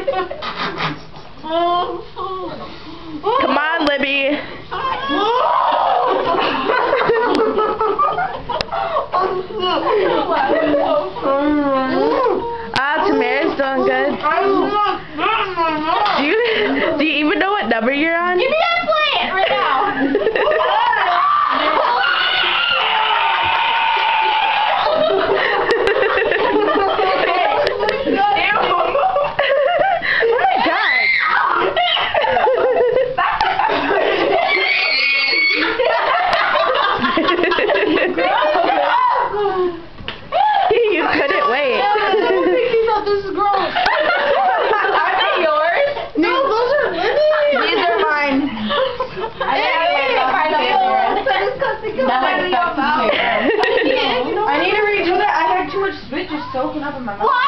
Come on, Libby. Tamara's doing good. Do you even know what number you're on? Give me that plant right now. You couldn't wait. This is gross. Are they yours? No, those are Libby's. These are mine. I need to redo that. I had too much spit just soaking up in my mouth.